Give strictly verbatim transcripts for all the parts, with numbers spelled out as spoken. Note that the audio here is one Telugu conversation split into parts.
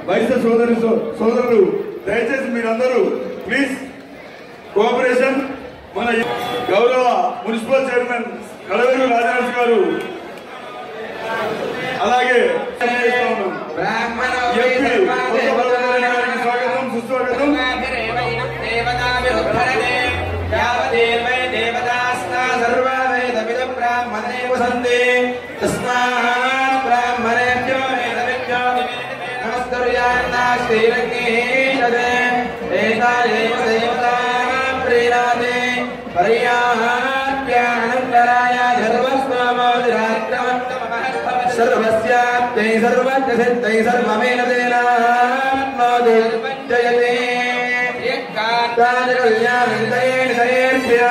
వైశ్య సోదరి సోదరులు దయచేసి మీరందరూ ప్లీజ్ కోఆపరేషన్. మన గౌరవ మున్సిపల్ చైర్మన్ కలవేరు రాజనరసింహ గారు అలాగే స్వాగతం సుస్వాగతం. सर्वस्याप्तै सर्वज्ञसिद्धै सर्वमेव तेनात्मादो जयते कल्याणेन सरेभ्यः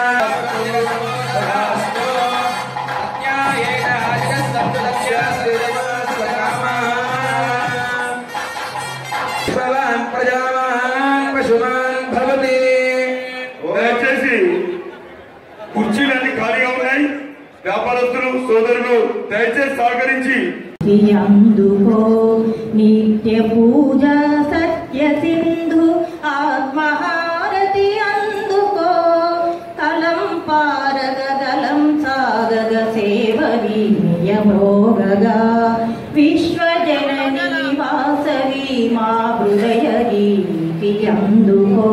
प्रजावान् पशुमान् भवति. దయచేసి కుర్చీలన్నీ ఖాళీగా ఉన్నాయి. వ్యాపారస్తులు సోదరులు దయచేసి సహకరించి అందుకో నిత్య పూజ సత్య సింధు ఆత్మహారతి అందుకో కలం పారగ గలం సాగగ సేవ వినియమోగగా విశ్వజనని వాసవి మా హృదయ గీతి అందుకో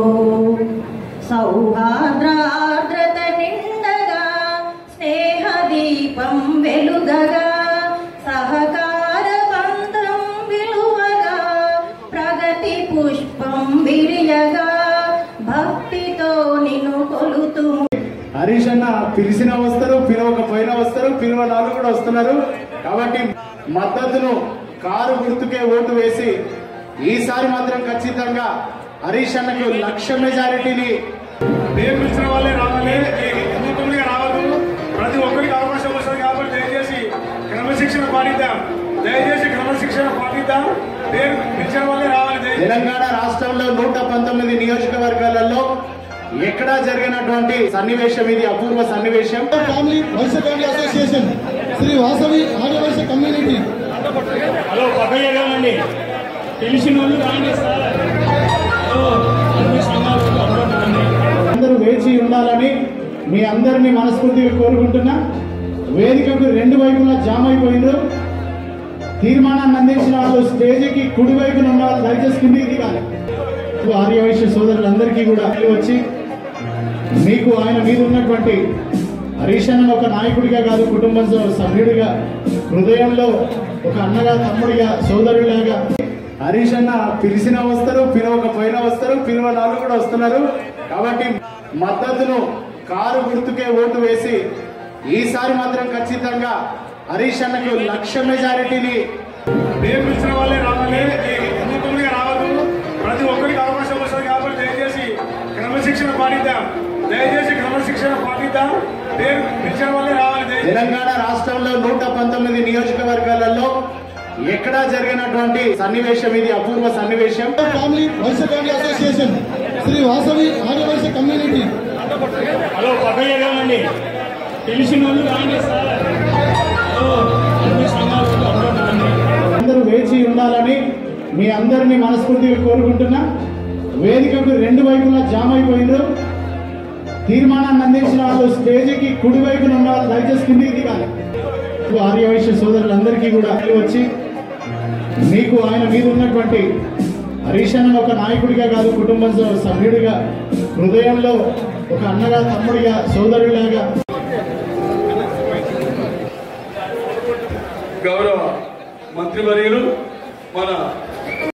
సౌహార్ద్రాద్రత నిండగా స్నేహ దీపం వెలుగగా సహకార బంధం విలువగా ప్రగతి పుష్పం విరియగా భక్తితో నిన్ను కొలుతూ. హరీష్ అన్న పిలిచిన వస్తారు, పిలవకపోయినా వస్తారు, పిలవనాలు కూడా వస్తున్నారు. కాబట్టి మద్దతును కారు గుర్తుకే ఓటు వేసి ఈసారి మాత్రం ఖచ్చితంగా హరీష్ అన్నకు లక్ష మెజారిటీని పేరు పిలిచిన వాళ్ళే రావాలి, ఎన్నుకులుగా రావద్దు. ప్రతి ఒక్కరికి అవకాశం వస్తుంది కాబట్టి దయచేసి క్రమశిక్షణ పాటిద్దాం. దయచేసి క్రమశిక్షణ పాటిద్దాం. పేరు పిలిచిన వాళ్ళే రావాలి. తెలంగాణ రాష్ట్రంలో నూట పంతొమ్మిది నియోజకవర్గాలలో ఎక్కడా జరిగినటువంటి సన్నివేశం ఇది, అపూర్వ సన్నివేశం. Family Vaishya family association Shri Vasavi Aryavaishya community. Hello పక్కయ్యండి, తెలిసిన వాళ్ళు రాండి సార్. అందరూ వేచి ఉండాలని మీ అందరినీ మనస్ఫూర్తిగా కోరుకుంటున్నా. వేదికకు రెండు వైపులా జామ్ అయిపోయిండ్రు. తీర్మానాన్ని అందించిన వాళ్ళు స్టేజీకి కుడి వైపున ఉన్న వాళ్ళు దయచేసి కిందికి దిగాలి. ఆర్యవైశ్య సోదరులందరికీ కూడా వచ్చి మీకు ఆయన మీద ఉన్నటువంటి హరీష్ అన్న ఒక నాయకుడిగా కాదు, కుటుంబంలో సభ్యుడిగా, హృదయంలో ఒక అన్నగా, తమ్ముడిగా, సోదరుడిలాగా హరీష్ అన్న పిలిచిన వస్తారు, పిలవకపోయినా వస్తారు, పిలవనాలు కూడా వస్తున్నారు. కాబట్టి మద్దతును కారు గుర్తుకే ఓటు వేసి ఈసారి మాత్రం ఖచ్చితంగా హరీష్ అన్నకు లక్ష మెజారిటీని. పేరు పిలిచిన వాళ్ళే రావాలి, ఎన్నుకులుగా రావద్దు. ప్రతి ఒక్కరికి అవకాశం వస్తుంది కాబట్టి దయచేసి క్రమశిక్షణ పాటిద్దాం. దయచేసి క్రమశిక్షణ పాటిద్దాం. పేరు పిలిచిన వాళ్ళే రావాలి. తెలంగాణ రాష్ట్రంలో నూట పంతొమ్మిది నియోజకవర్గాలలో ఎక్కడా జరిగినటువంటి సన్నివేశం ఇది, అపూర్వ సన్నివేశం. Family Vaishya family association Shri Vasavi Aryavaishya community. Hello పక్కయ్యండి, తెలిసిన వాళ్ళు రాండి సార్. అందరూ వేచి ఉండాలని మీ అందరినీ మనస్ఫూర్తిగా కోరుకుంటున్నా. వేదికకు రెండు వైపులా జామ్ అయిపోయిండ్రు. తీర్మానాన్ని అందించిన వాళ్ళు స్టేజీకి కుడి వైపున ఉన్న వాళ్ళు దయచేసి కిందికి దిగాలి. ఆర్యవైశ్య సోదరులందరికీ కూడా వచ్చి మీకు ఆయన మీద ఉన్నటువంటి హరీష్ అన్న ఒక నాయకుడిగా కాదు, కుటుంబంలో సభ్యుడిగా, హృదయంలో ఒక అన్నగా, తమ్ముడిగా, సోదరుడిలాగా. గౌరవ మంత్రివర్యులు మన